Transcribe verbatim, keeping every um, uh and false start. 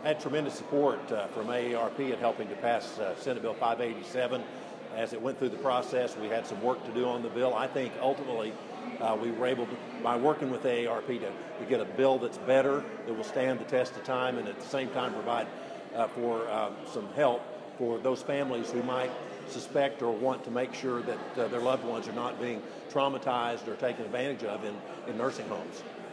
had tremendous support uh, from A A R P in helping to pass uh, Senate Bill five eighty-seven. As it went through the process, we had some work to do on the bill. I think ultimately uh, we were able to, by working with A A R P, to, to get a bill that's better, that will stand the test of time, and at the same time provide uh, for uh, some help for those families who might suspect or want to make sure that uh, their loved ones are not being traumatized or taken advantage of in, in nursing homes.